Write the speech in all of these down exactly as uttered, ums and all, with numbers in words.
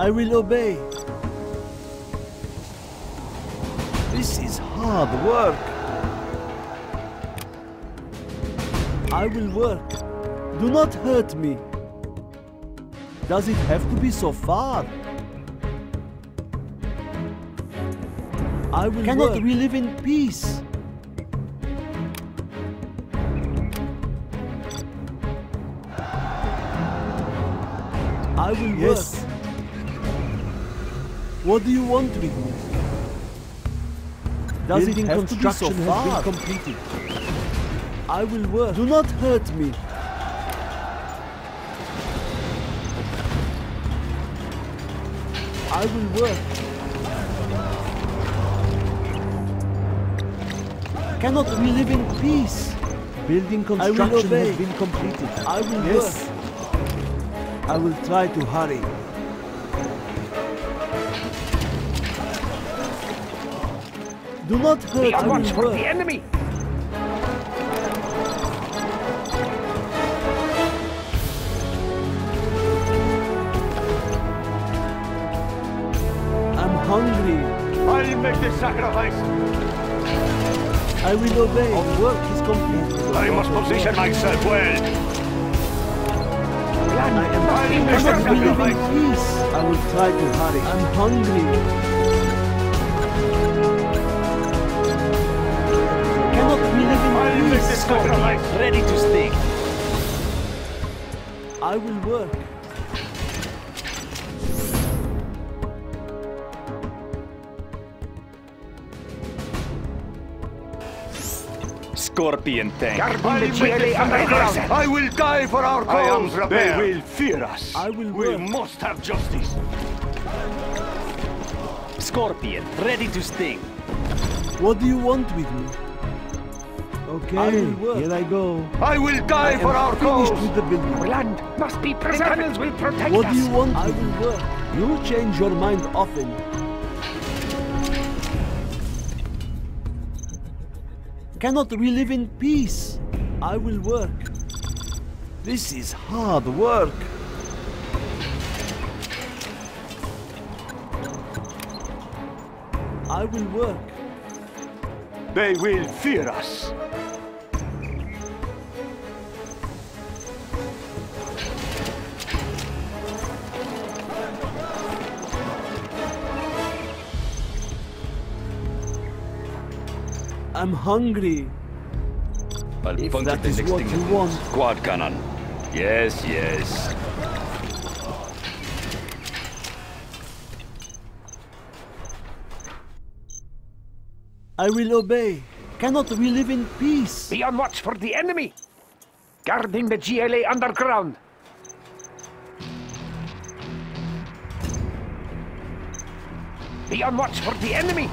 I will obey. This is hard work. I will work. Do not hurt me. Does it have to be so far? I will Cannot work. we live in peace? I will yes. work. What do you want with me? Does Building it have construction to be so far? Has been completed. I will work. Do not hurt me. I will work. Cannot we live in peace? Building construction has been completed. I will yes. work. I will try to hurry. Do not hurt me. I will for work. the enemy. I'm hungry. I'll make the sacrifice. I will obey. Our work is complete. I must position myself well. I am cannot we live in peace. I will try to hurry. I'm hungry. Cannot we live in I'll make the peace? sacrifice. Ready to stick. I will work. Scorpion tank. I will die for our cause. They will fear us. I will We work. must have justice. Scorpion, ready to sting. What do you want with me? Okay, I will work. Here I go. I will die I for our cause. finished with the building. Our land must be preserved. The tunnels will protect What us. do you want? I will work. You change your mind often. Cannot we live in peace? I will work. This is hard work. I will work. They will fear us. I'm hungry. I'll If puncture that the is next what thing. you want. Quad cannon. Yes, yes. I will obey. Cannot we live in peace? Be on watch for the enemy. Guarding the G L A underground. Be on watch for the enemy.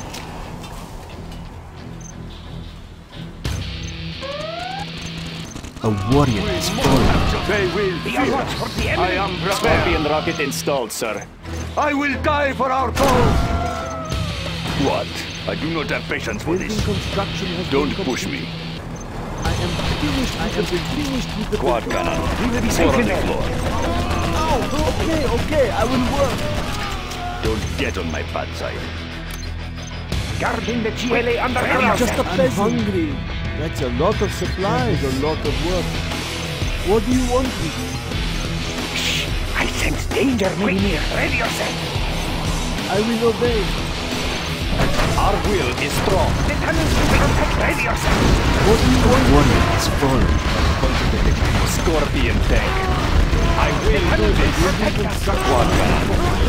A warrior is fallen. They will Be on fear watch us. for the I enemy. am prepared. Scorpion rocket installed, sir. I will die for our cause. What? I do not have patience for Building this. construction has Don't been push completed. me. I am finished. I am finished with the Quad building. cannon. We will be Four safe on in the there. floor. Oh, okay, okay. I will work. Don't get on my bad side. Guarding the G L A I'm underground. just a peasant. I'm hungry. That's a lot of supplies, a lot of work. What do you want with me? Shh! I sense danger maybe near. Ready yourself. I will obey. Our will is strong. The tunnels will protect. Ready yourself. What do you want? Warrior is fallen. Scorpion tank. I will do Tunnels will this. protect us. Quad cannon.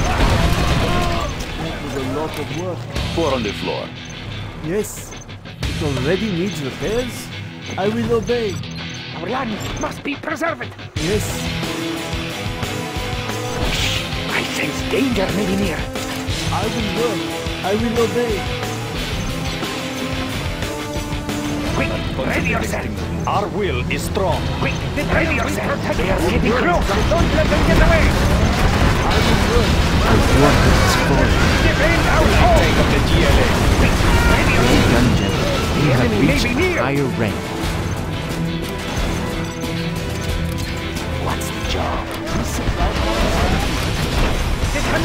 That was a lot of work. Four on the floor. Yes, it already needs repairs. I will obey. Our land must be preserved. Yes, Shh! I sense danger maybe near. I will work. I will obey. Quick! Ready yourself. Our will is strong. Quick! Ready yourself. They are getting close. Don't let them get away. I will work. Warrior is fallen. Defend our home. Take up the G L A. Quick! Ready yourself. Gun general. We have enemy may reached be near. higher rank. What's the job? The tunnels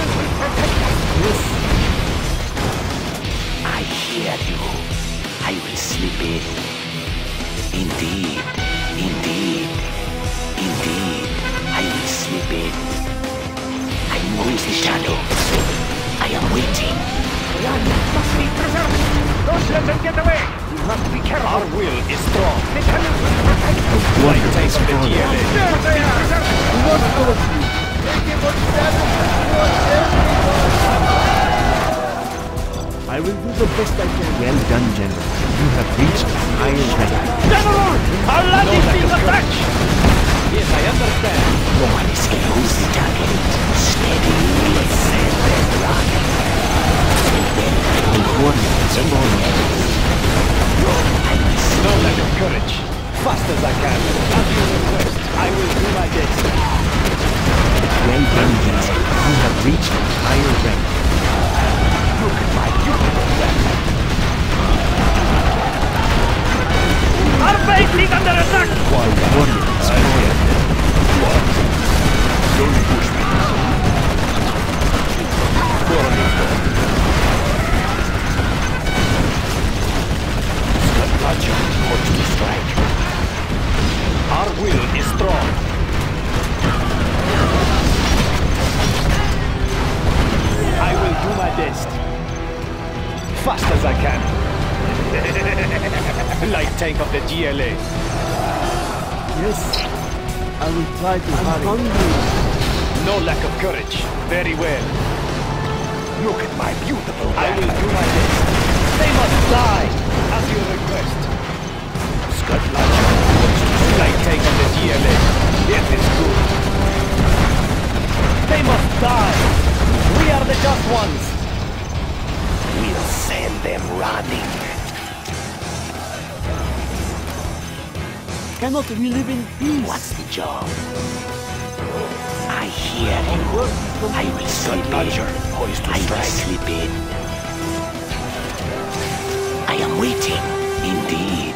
shadows. I am waiting. Land must be preserved. Don't let them get away. You have to be careful. Our will is strong. The cannons will protect you. Light takes the G L A. There they are. Do not hurt me. I will do the best I can. Well done, General. You have reached a higher rank. General! Our land is being attacked! Yes, I understand. No one escapes. Who's the target? Steady. Let's send them running. A warrior has fallen. No lack of courage. Fast as I can. At your request, I will do my best. Well done, General. You have reached a higher rank. Look at my beautiful weapon. Our base is under attack! A warrior has fallen. What? Don't push me. Scott Roger wants to strike. Our will is strong. I will do my best. Fast as I can. Light tank of the G L A. Yes. I will try to I'm hurry. hungry. No lack of courage. Very well. Look at my beautiful I weapon. will do my best. They must die, at your request. Scott Roger wants to Light tank of the G L A. It is good. They must die. We are the just ones. We'll send them running. Cannot we live in peace? What's the job? I hear you. I will sleep in. Poised to I will sleep in. I am waiting. Indeed.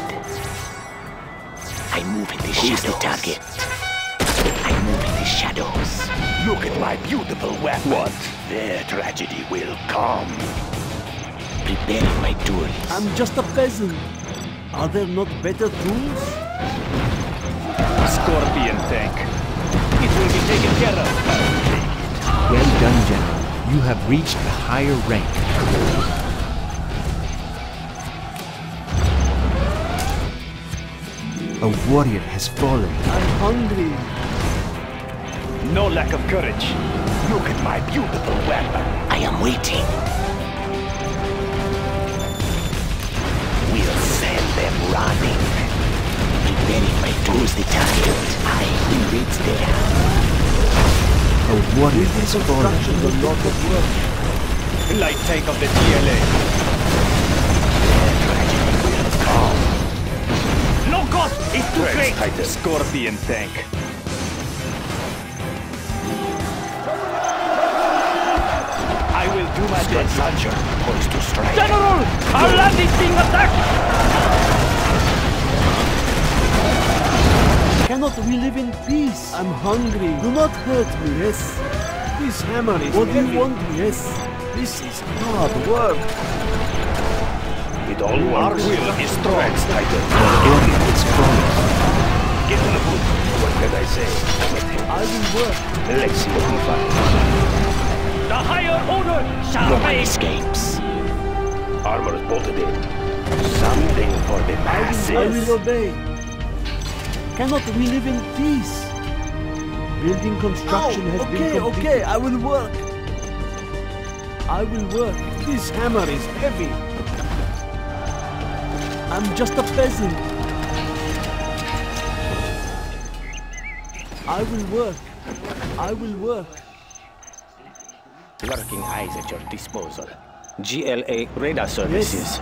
I move in the shadows. Who's the target? I move in the shadows. Look at my beautiful weapon. What? Their tragedy will come. Preparing my tools. I'm just a peasant. Are there not better tools? Scorpion tank. It will be taken care of. Well done, General. You have reached a higher rank. A warrior has fallen. I'm hungry. No lack of courage. Look at my beautiful weapon. I am waiting. We'll send them running. Preparing my tools the target. I will reach there. A warrior has fallen. Construction's a lot of work. Light tank of the G L A. Their tragedy will come. No cost is too great! The Scorpion tank. I will do my Scott best. Roger, poised to strike. General! Our land is being attacked! Cannot we live in peace? I'm hungry. Do not hurt me, yes. This hammer is What heavy. Do you want, yes? This is hard work. With all Our ones. will is strong. Tighter. A warrior has fallen. Get in the boot. What can I say? I will work. Let's see what we find. The higher order shall No one reign! escapes. Armor is bolted in. Something for the I will, masses. I will obey. Cannot we live in peace? Building construction Oh, has okay, been completed. okay, I will work. I will work. This hammer is heavy. I'm just a peasant. I will work. I will work. Lurking eyes at your disposal. G L A radar services.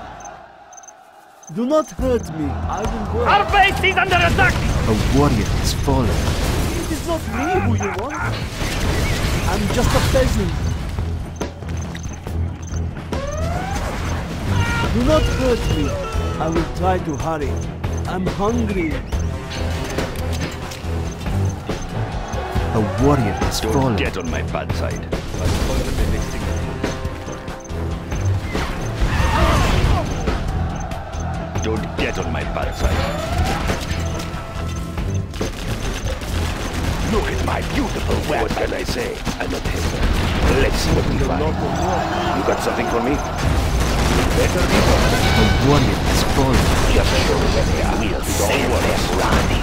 Do not hurt me. I will work. Our base is under attack! A warrior has fallen. It is not me who you want. I'm just a peasant. Do not hurt me. I will try to hurry. I'm hungry. A warrior has Don't fallen. get on my bad side. I'll spoil the next thing. Don't get on my bad side. Look at my beautiful weapon. What can I say? I'm not hesitant. Let's see what we find. You got something for me? Better be The warrior has fallen. just show me where they are. We'll send them running.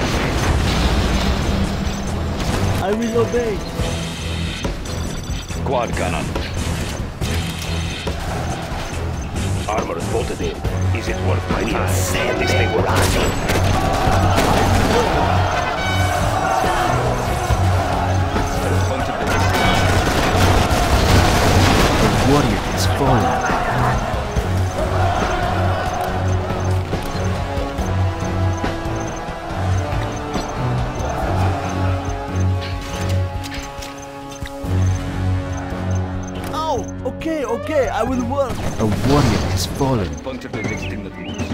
I will obey. Quad cannon. Armor is bolted in. Is it worth my time? Send this thing running. The warrior has fallen. Okay, okay, I will work. A warrior has fallen. Puncture the next thing that moves.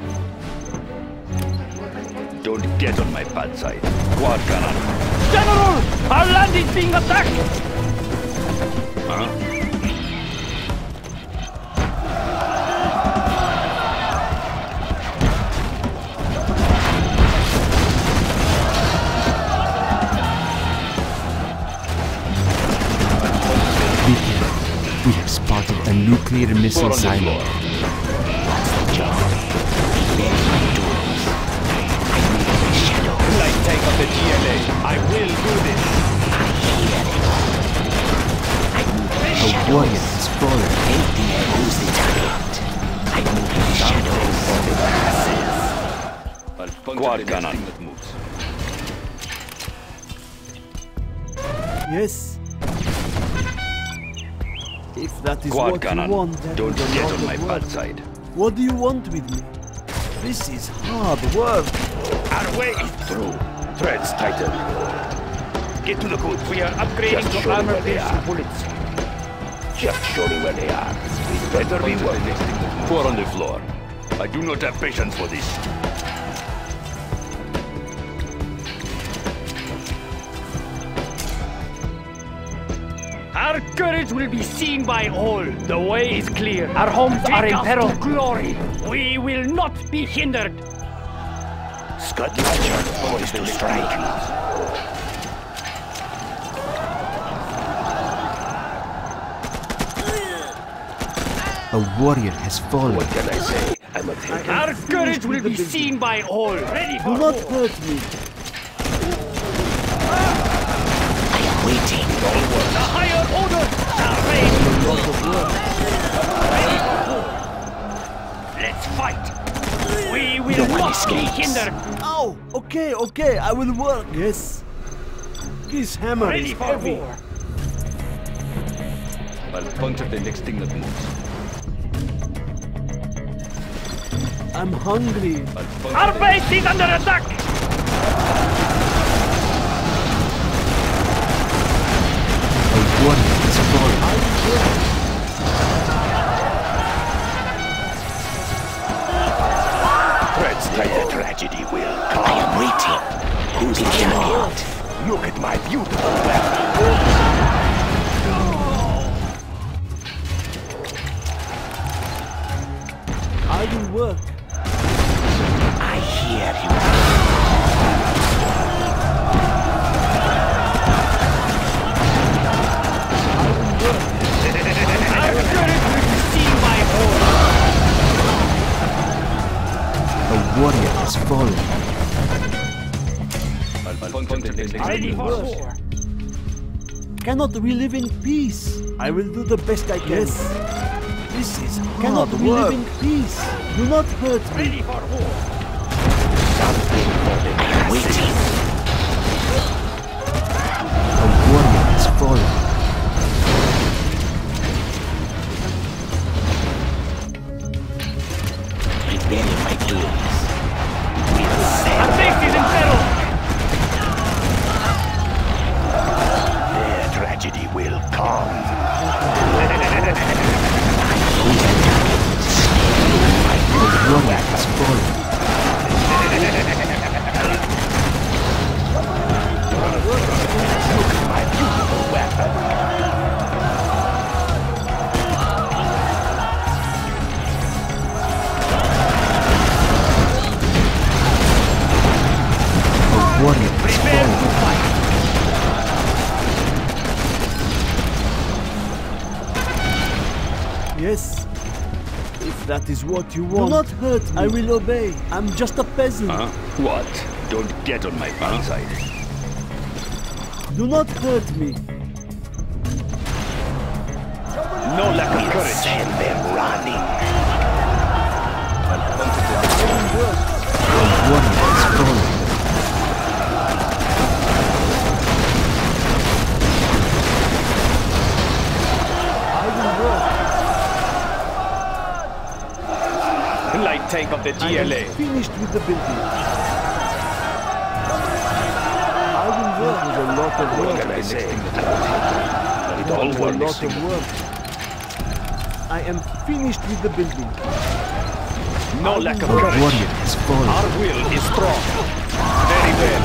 Don't get on my bad side. Quad cannon. General! Our land is being attacked! Huh? We have spotted a nuclear missile silo. What's the job? Let me do it. I move in the shadows. Light take of the G L A. I will do this. I hear it. I move in the A shadows. warrior has fallen. Hey dear, who's the target? I move in the shadows. I'll puncture Quad the next cannon. thing that moves. Yes. If that is Quad what cannon. you want, then Don't we get lot on of my work. bad side. What do you want with me? This is hard work. Our way is through. Threads tighten. Get to the goods. We are upgrading Just to show me armor where they piercing are. bullets. Just show me where they are. We better be Puncture the working. next thing that moves. Four on the floor. I do not have patience for this. Our courage will be seen by all. The way is clear. Our homes are in peril. Glory. We will not be hindered. Scud Launcher, poised to strike. A warrior has fallen. What can I say? I'm a taker. Our courage will be seen by all. Ready Do for not war. hurt me. I am waiting. The higher orders shall reign. Lot of work. Ready for war. Let's fight. We will No one not be escapes. hindered. Oh, okay, okay, I will work. Yes. This hammer Ready is for heavy. war. I'll puncture the next thing that moves. I'm hungry. I'll puncture Our the base is under attack. A warrior has fallen. Threads tighten. The tragedy will come. I am waiting. Who's the target? Look at my beautiful weapon. I will work. I hear you. Our courage will be seen by all. A warrior has fallen. I'll puncture the next thing that Ready for moves. war. Cannot we live in peace? I will do the best I can. Yes. This is hard Cannot we work. live in peace? Do not hurt me. Ready for war. I am waiting. A warrior has fallen. Preparing my tools. We'll Our send base is in peril. their tragedy will come. A warrior has fallen. that is what you want. Do not hurt me. I will obey. I'm just a peasant. Huh? What? Don't get on my bad side. Do not hurt me. No lack of courage. Send them running. The warrior is fallen. Light tank of the G L A. Finished with the building. I will work with a lot of work. What can I say? It all With a lot works. of work. I am finished with the building. No lack of The courage. warrior has fallen. Our will is strong. Very well.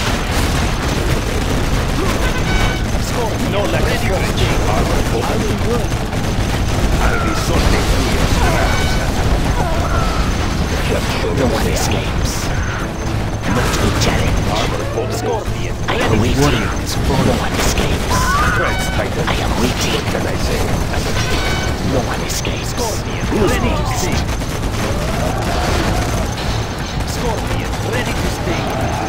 No lack of courage. Armor I will work. I'll be sorting through your scraps. No one escapes. Not a challenge. Armor bolted. Scorpion. I am The waiting. warrior has No fallen. one escapes. Threats tighten. I am waiting. Can I say? No one escapes. Scorpion, Who's ready to next? sting. Scorpion, ready to sting.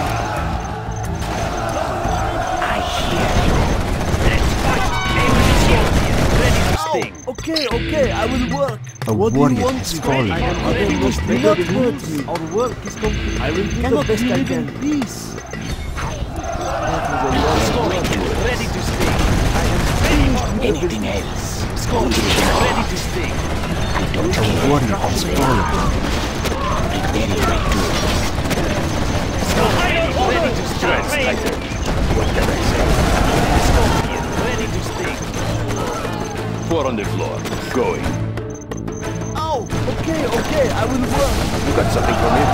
I hear you. Let's fight. Enemy Scorpion, ready to sting. Okay, okay, I will work. A What do you warrior want has me? fallen. I am Ready ready to to stay. do not hurt me. Our work is complete. I will do Cannot the best we I live can. in Peace. That was a lot of Scorpion, work. ready to sting. I am finished with the Anything building. else? Scorpion, ready to sting. I don't The care. warrior has fallen. Preparing my tools. Scorpion, ready to Threats sting. tighten. What can I say? Scorpion, ready to sting. Four on the floor. Going. Oh, okay, okay, I will work. You got something for me?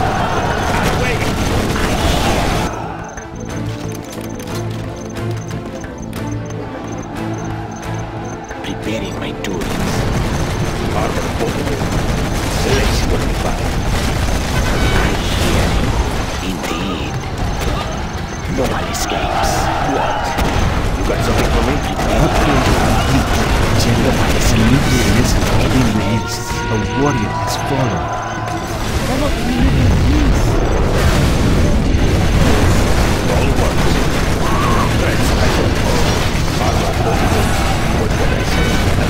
Preparing my tools. Armor bolted. Let's see what we find. I hear you. Indeed. No one escapes. What? You got something for me? Upgrade complete. General has a nuclear missile being released. A warrior has fallen. Cannot we live in peace? All works. Threats tighten. Armor bolted. What can I say?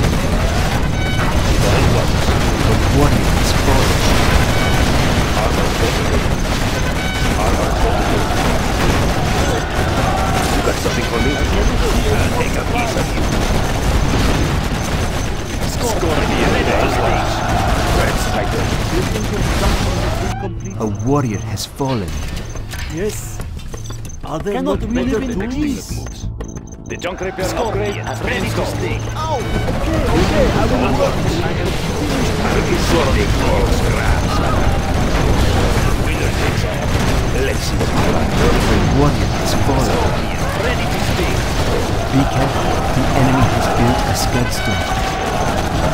It all works. The warrior has fallen. Armor bolted. Armor bolted. You got something for me? I'll take a piece of you. Scorpion, ready to sting. Threats tighten. Building construction has been completed. A warrior has fallen. Yes. Are there Cannot not we better live in tools? peace? Moves. The junk repair Scorpion, upgrade. ready to sting. Oh, okay, okay, I will work. I am finished. I'll be sorting for your scraps. Winner takes all. Let's see what we find. The warrior has fallen. Scorpion, ready to sting. Be careful. The enemy has built a skeleton.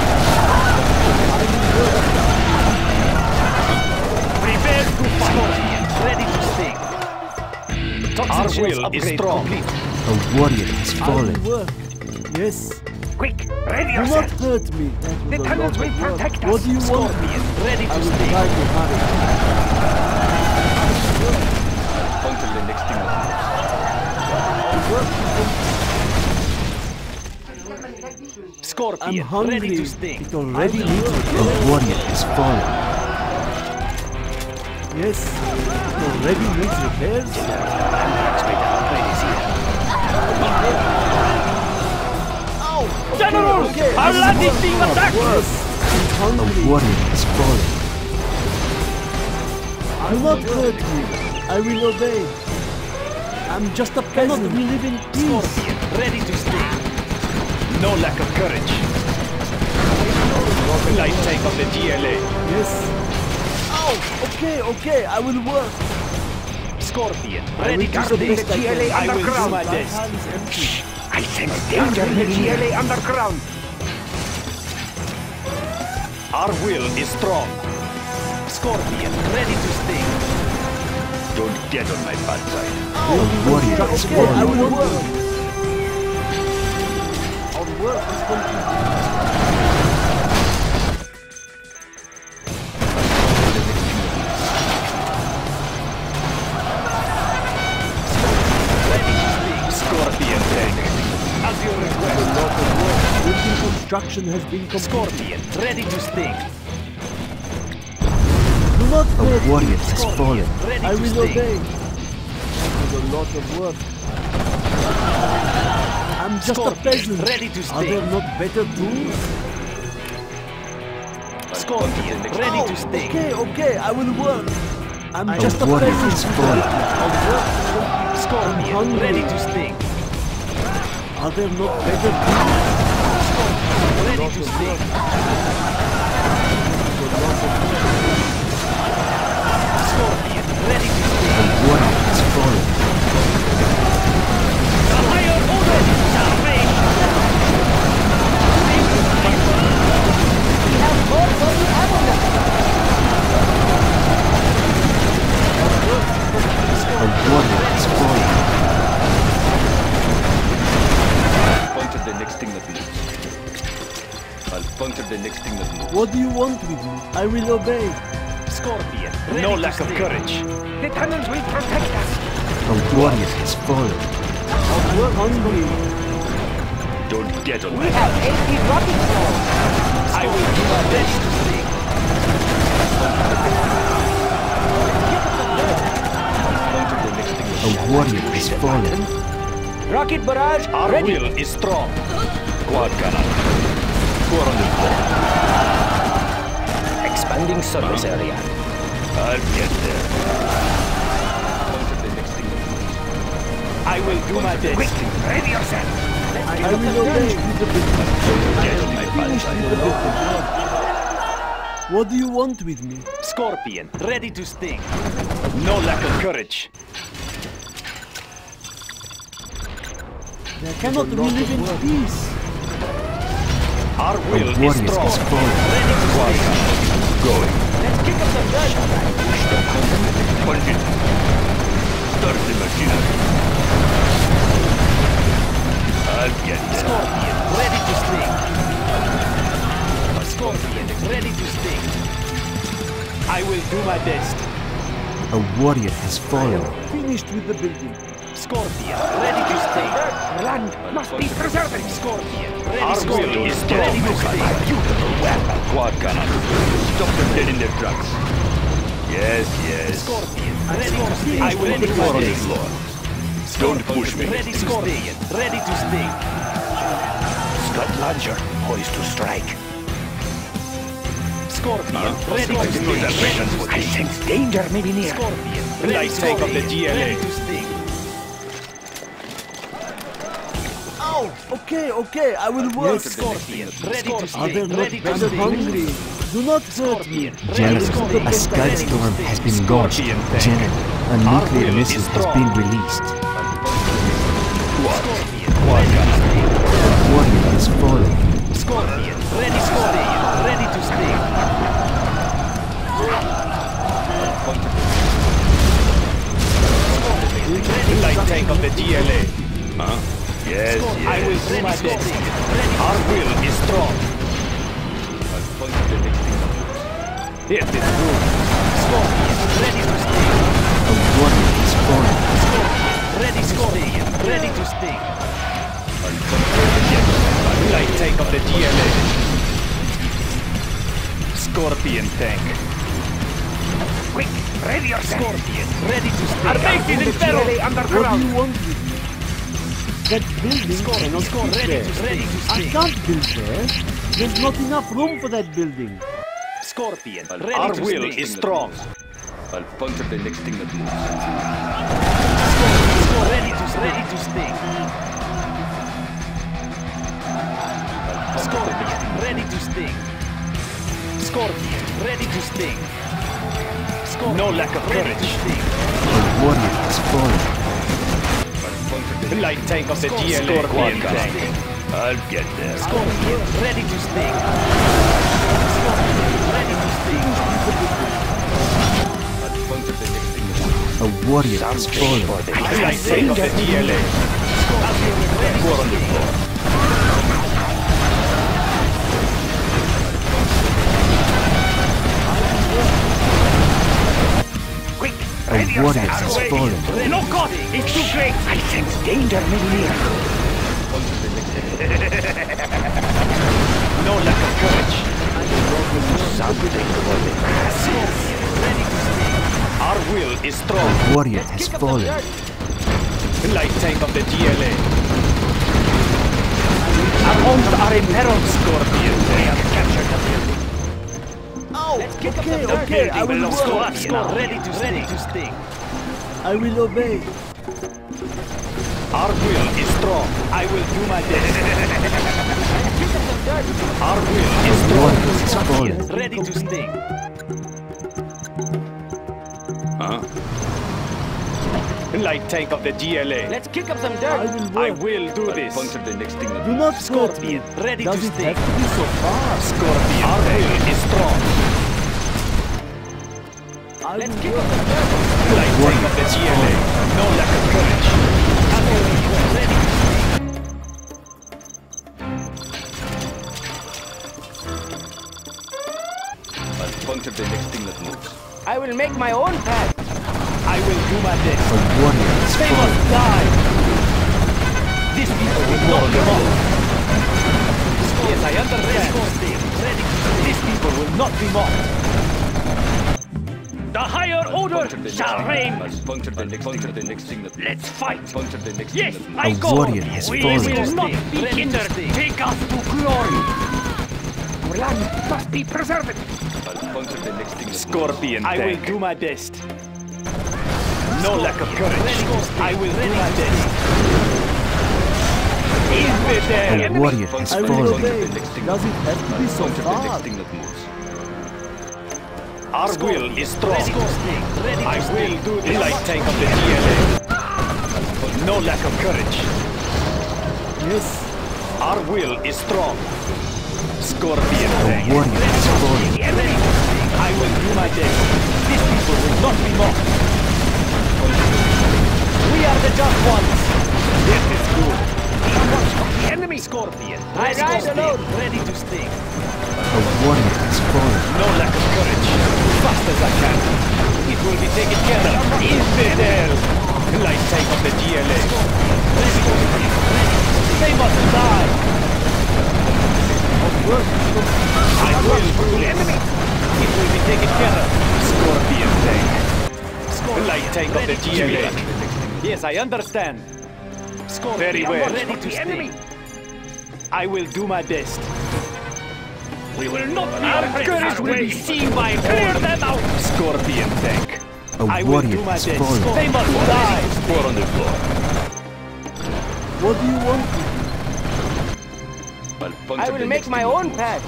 Prepare to fight. Scorpion, ready to sting. Our will is strong. A warrior has I fallen. will work. Yes. Quick, ready Do not yourself. hurt me. That The was a tunnels lot will of work. protect What us. do you want? Scorpion, ready I to will sting. try to hurry. Until the next thing. Work is complete. I'm Scorpion, hungry. ready to sting. It already needs A warrior has fallen. Yes. It already needs repairs. General, Okay, our I will land is work. being attacked. Yes. I'm A hungry. warrior has fallen. Do not hurt me. I will obey. I'm just a peasant. We live in peace. Scorpion, ready to sting. No lack of courage. Light tank of the G L A. Yes. Oh, okay, okay. I will work. Scorpion, I ready will to do the sting. best I can. I will do my My best. hand is empty. I sense danger in the G L A underground. Our will is strong. Scorpion, ready to sting. Don't get on my bad side. A warrior has Okay, I fallen. will work. Our work is complete. is your request? A lot of work. Building construction has been completed. Scorpion, ready to sting. Do not A hurt me. warrior has fallen. Ready I to will sting. obey. It is a lot of work. I'm just Scorpion, a peasant. ready to Are there sting. not better tools? Scorpion, ready to sting. Okay, okay, I will work. I'm A just a warrior peasant. has fallen. I'll work. I'm Scorpion, hungry. ready to sting. Are there not better tools? Ready to sting. Scorpion, ready to sting. A warrior has fallen. The higher order shall reign. A warrior has fallen. Puncture the next thing that moves. I'll puncture the next thing that moves. What do you want with me? I will obey. Scorpion, ready No to lack of sting. courage. The tunnels will protect us. A warrior has fallen. I'll work hungry. Don't get on We my have eighty rocket shells. I will do my best to sting. puncture the next thing that A warrior has fallen. Rocket barrage, Our ready. will is strong. Quad cannon. Four on the floor. Expanding surface area. I'll get there. Puncture the next thing that moves. I will do my best. Quickly, ready yourself. I will obey with the building. Get on my Finish backside. with the building. What do you want with me? Scorpion, ready to sting. No lack of courage. There cannot we live in peace. Our A will is warrior strong. has fallen. Ready to sting. Going. Let's kick up the blood. Punch it. Start the machinery. I'll get there. Scorpion, ready to sting. Scorpion, ready to sting. I will do my best. A warrior has fallen. Finished with the building. Scorpion, ready to sting. Land must be preserved. Scorpion, ready Our to will sting. is strong. Ready to sting. Beautiful weapon. Quad cannon. Stop them dead in their tracks. Yes, yes. Scorpion, ready to sting. I will ready do to my Four on the sting. floor. Don't push me. Ready to sting. Ready to sting. Scud launcher, poised to strike. Scorpion, ready to I know that sting. missions would I be. sense danger may be near. Scorpion, ready Light to tank of the sting. G L A. Ready to sting. Ow! Okay, okay, I will work. Scorpion, ready to Are there sting. not Ready to better sting. hungry? Do not hurt me. Scorpion, General, ready to a sting. Scud storm has been launched. Scorpion tank. General, a nuclear will missile is has strong. been released. Scorpion, ready to sting. A warrior has fallen. Scorpion, ready Scorpion, ready to sting. Light tank of the G L A. Huh? Yes, I yes. will do my Ready best. Scorpion, ready to Our will is strong. I'll puncture the next thing that moves. It is good. Scorpion, ready to sting. A warrior has fallen. Ready Scorpion, ready to sting. I'll puncture the next. Light tank of the G L A. Scorpion tank. Quick, ready yourself. Scorpion, ready to sting. Our base is in peril. What do you want with me? That building Scorpion, cannot Scorpion, fit ready there. to ready to I sting. can't build there. There's not enough room for that building. Scorpion, I'll- ready Our to will sting. is strong. I'll puncture the next thing that moves. Scorpion, ready to ready to sting. Scorpion, ready to sting. Scorpion, ready to sting. Scorpion, No lack of ready to courage. sting. A warrior has fallen. I'll puncture the Light tank of the G L A. Scorpion, Quad ready to cannon. sting. I'll get there. Scorpion, ready to sting. Scorpion, ready to sting. I'll puncture the next thing that moves. A warrior has fallen. Light tank of the G L A. Scorpion, ready to Four on the sting. floor. Quick, A ready warrior yourself. has fallen. No, God! It's too great! I sense danger may be near. No lack of courage. Something for the masses. Our will is strong. A warrior has fallen. Light tank of the G L A. Our homes are in peril. Scorpion tank. Captured the building. Okay, okay, I will belongs to work. us now. Ready to ready to sting. I will obey. Our will is strong. I will do my best. Our will is A strong. warrior has fallen. Ready to sting. Huh? Light tank of the G L A. Let's kick up some I dirt. will I work. will do this. The next thing Do not hurt me. ready Does to it sting. have to be so far? Scorpion. Our will is strong. I Let's will kick work. up some dirt. Light tank of the G L A. No lack of courage. Ready to sting. I'll puncture the next thing that moves. I will make my own path. I will do my best. A warrior has They fallen. must die. These people will not be mocked. Yes, I understand. Ready. These people will not be mocked. The higher order shall reign. Puncture the next, puncture the next thing that Let's fight. puncture the next Yes, thing I A go. warrior has We fallen. will not be hindered. Take us to glory. Our land must be preserved. I'll puncture the next thing. Scorpion I will do my best. No lack of courage. I will do my best. Infidel! A warrior has I will fallen. obey. Does it have to be so far? Our will is strong. I will do the light tank of the G L A. No lack of courage. Yes. Our will is strong. Scorpion A tank. warrior has fallen. I will do my best. These people will not be mocked. We are the just ones. This is good. The enemy scorpion. I ride alone. Ready to sting. A warrior has fallen. No lack of courage. Fast as I can. It will be taken care of. Infidel! Light tank of the G L A. They must die. I will do the enemy. It will be taken care of. Scorpion tank. Light tank of the G L A. Yes, I understand. Very well. Ready to sting. I will do my best. We will not be Our oppressed. courage Our will way be seen by clear them out. Scorpion tank. A I will warrior do my has best. fallen. They must die. Four on the floor. What do you want? I will make my own path.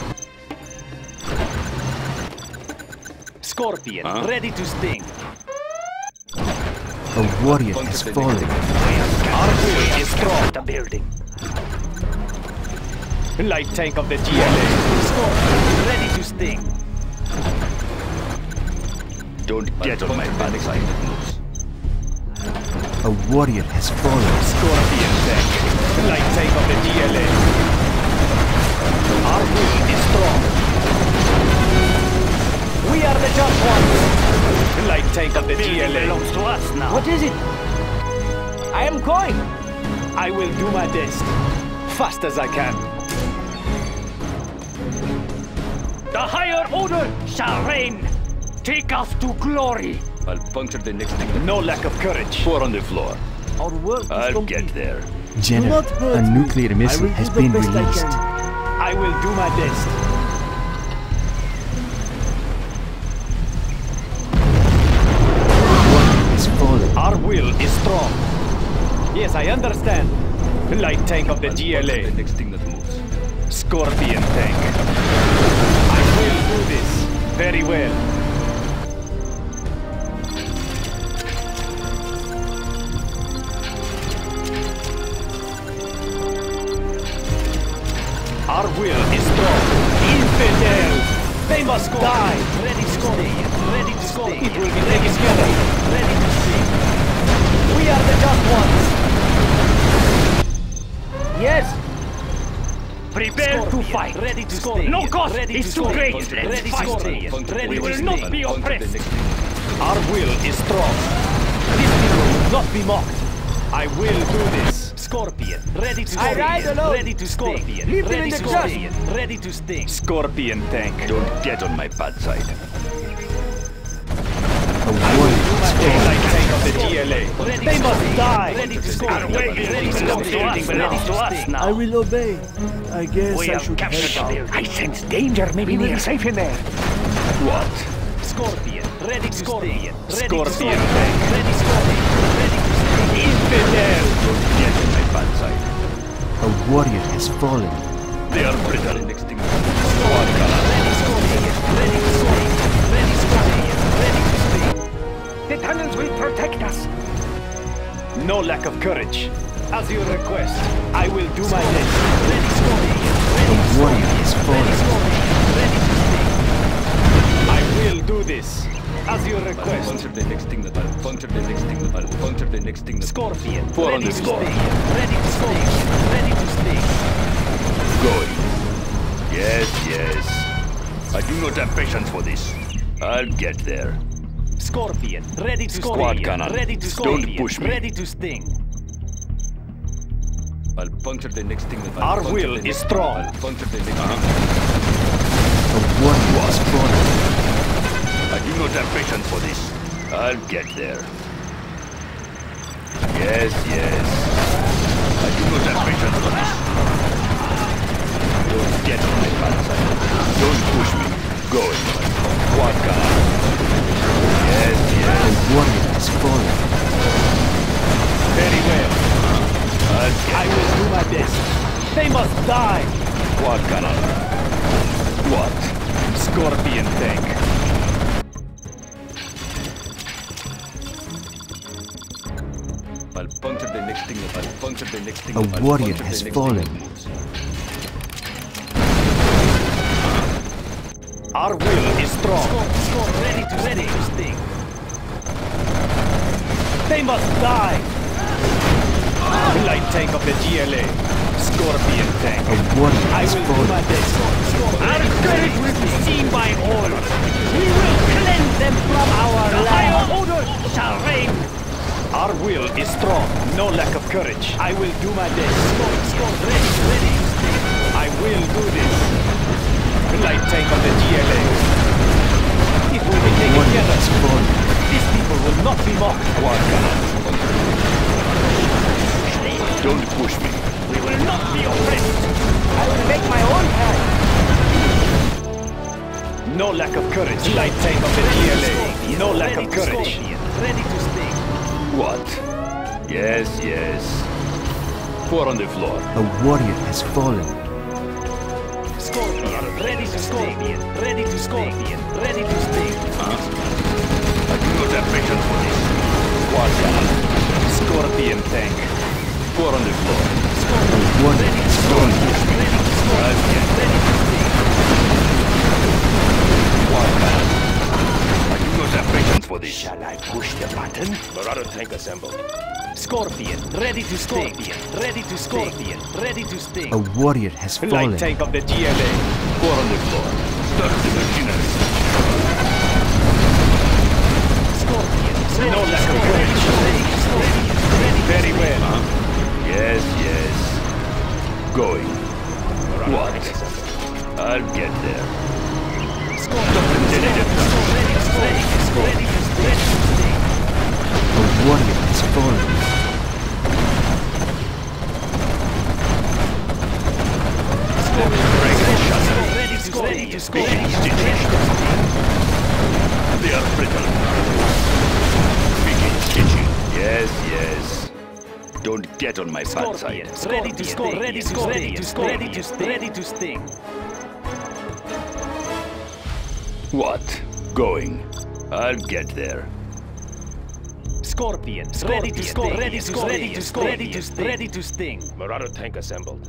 Scorpion, Huh? ready to sting. A warrior has fallen. Our will is strong. The building. Light tank of the G L A. Scorpion, ready to sting. Don't get on my bad side. A warrior has fallen. Scorpion tank. Light tank of the G L A. Our will is strong. We are the just ones. Light tank of the G L A. belongs to us now. What is it? I am going. I will do my best. Fast as I can. The higher order shall reign. Take us to glory. I'll puncture the next thing. No lack of courage. Four on the floor. Our work is I'll complete. get there. General, not hurt a me. nuclear missile I will has do the been best I released. can. I will do my best. Warrior has fallen. Our will is strong. Yes, I understand. Light tank of the G L A. The next thing that moves. Scorpion tank. I will do this. Very well. Our will is strong. Infidel! They must die! Ready to sting. Ready to sting. It will be taken care of. Ready to sting. We are the just ones. Yes. Prepare to fight. Ready to sting. No cost is too great. Let's fight. We will not be oppressed. Our will is strong. These people will not be mocked. I will do this. Scorpion, ready to I sting. ride alone. Ready to scorpion. Leave them ready in the scorpion. Ready to sting. Scorpion tank. Don't get on my bad side. A warrior has Daylight fallen. tank of the G L A. They must die. Ready to scorpion. Ready to scorpion. Ready to us now. I will obey. I guess We I have should captured help the out. building. I sense danger. Maybe we are safe in there. What? Scorpion, ready to scorpion. Ready Scorpion to scorpion. tank. Ready scorpion. Ready to sting. Infidel. Don't get on my bad side. A warrior has fallen. They are brittle and extinguished. Ready scorpion. Ready to scorpion. Ready scorpion. Ready to sting. The tunnels will protect us. No lack of courage. As you request, I will do my best. Ready scorpion. A warrior has Ready fallen. scorpion. Ready to sting. I will do this. As you request. Puncture the next thing that I'll puncture the next thing that I'll puncture the next thing that Scorpion. Four on ready the to score. sting. Ready to sting. Ready to sting. Going. Yes, yes. I do not have patience for this. I'll get there. Scorpion. Ready to Squad scorpion. cannon. Ready to Don't scorpion. push me. Ready to sting. I'll puncture the next thing that I'll Our puncture will the is next- strong. I'll puncture the next A warrior has fallen. I do not have patience for this. I'll get there. Yes, yes. I do not have patience for this. Don't get on my bad side. Don't push me. Going. Quad cannon. Yes, A yes. warrior has fallen. Very well. I'll get I will do my best. They must die. quad cannon. What? Scorpion tank. I'll puncture the next thing. I'll puncture the next thing. A I'll warrior puncture the has next fallen. thing that moves. Our will is strong. Ready to ready to sting. They must die. Light tank of the G L A. Scorpion tank. A warrior I has will do my fallen. best. Our courage will be seen by all. We will cleanse them from our land. The higher order shall reign. Our will is strong. No lack of courage. I will do my best. Ready, ready. I will do this. Light tank of the G L A. It will be taken Warrior together. has fallen. These people will not be mocked. Quad cannon. Don't push me. We will not be oppressed. I will make my own path. No lack of courage. Light tank of the G L A. No lack of courage. Ready to sting. What? Yes, yes. Four on the floor. A warrior has fallen. Scorpion. Ready to scorpion. Ready to scorpion. Ready to sting. I do not have patience for this. Quad cannon. Scorpion tank. Four on the floor. A warrior has fallen. I'll get there. Quad cannon. I do not have patience for this. Shall I push the button? Marauder tank assembled. Scorpion. Ready to scorpion. Ready to scorpion. Ready to sting. A warrior has Light fallen. tank of the G L A. Four on the floor. Start the machinery. Scorpion. No lack of courage. Very well. Yes, yes. Going. What? I'll get there. A warrior has fallen. Ready to ready to score. They are brittle. Begin stitching. Yes, yes. Don't get on my bad side. Ready to score. Ready to score. Ready to score. Ready to sting. Ready to sting. What? Going. I'll get there. Scorpion. Ready to score. Ready to score. Ready to score. Ready to sting. Ready to sting. Marauder tank assembled.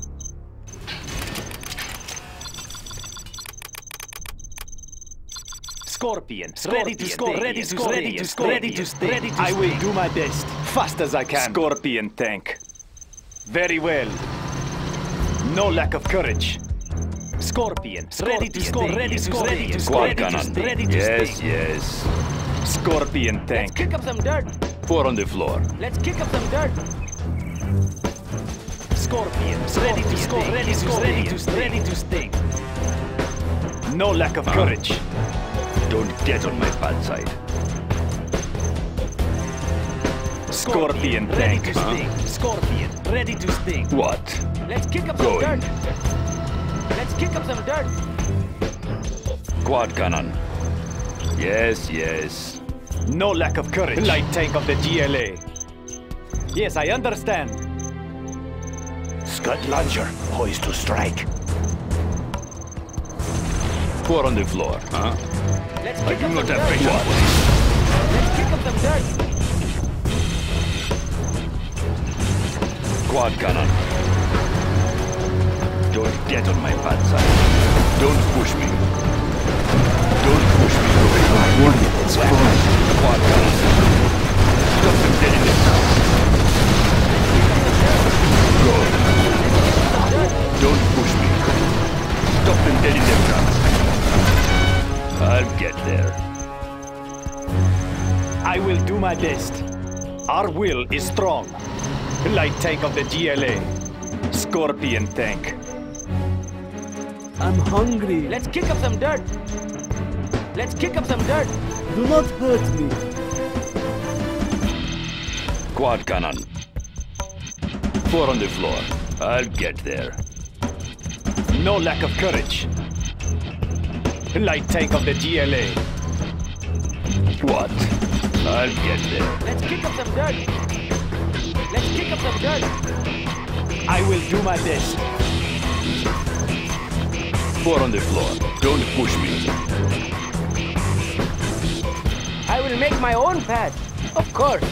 Scorpion. Ready to score. Ready to score. Ready to score. Ready to sting. Ready to I will do my best. Fast as I can. Scorpion tank. Very well. No lack of courage. Scorpion. Ready to score. Ready to score. Ready to score. Quad cannon. Ready to Yes, sting. yes. Scorpion Let's tank. kick up some dirt. Four on the floor. Let's kick up some dirt. Scorpions, ready to sting, ready to ready to ready to sting. No lack of courage. Don't get on my bad side. Scorpion tank. Ready to sting. Scorpion, ready to sting. What? Let's kick up some Going. dirt. Let's kick up some dirt. Quad cannon. Yes, yes. No lack of courage. Light tank of the G L A. Yes, I understand. Scud launcher, poised to strike. Four on the floor, huh? Let's I kick do up not some have dirt. patience for this. Let's kick up some dirt. Quad cannon. Don't get on my bad side. Don't push me. Don't push me. A warrior has fallen. Quad cannon. Stop them dead in their tracks. Go. Don't push me. Stop them dead in their tracks. I'll get there. I will do my best. Our will is strong. Light tank of the G L A. Scorpion tank. I'm hungry. Let's kick up some dirt. Let's kick up some dirt. Do not hurt me. Quad cannon. Four on the floor. I'll get there. No lack of courage. Light tank of the G L A. What? I'll get there. Let's kick up some dirt. Let's kick up some dirt. I will do my best. Four on the floor. Don't push me. I will make my own path. Of course.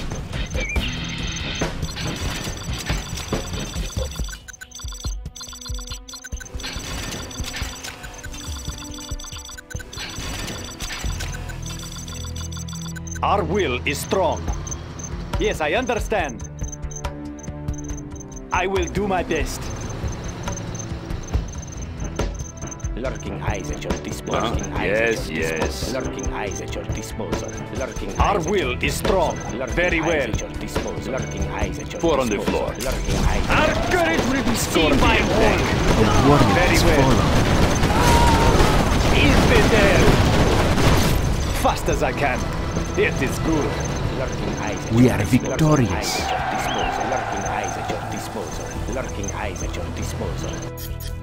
Our will is strong. Yes, I understand. I will do my best. Lurking eyes at your disposal. Uh, yes, yes. Lurking eyes at your disposal. Lurking Our eyes will is strong. Very well. at your disposal. Lurking eyes at your Four on the disposal. floor. Lurking eyes at Our your courage will be seen by all. A warrior Very has well. fallen. Is be there. Fast as I can. It is good. lurking eyes at We your are disposal. victorious. Lurking eyes at your disposal. Lurking eyes at your disposal. Lurking eyes at your disposal.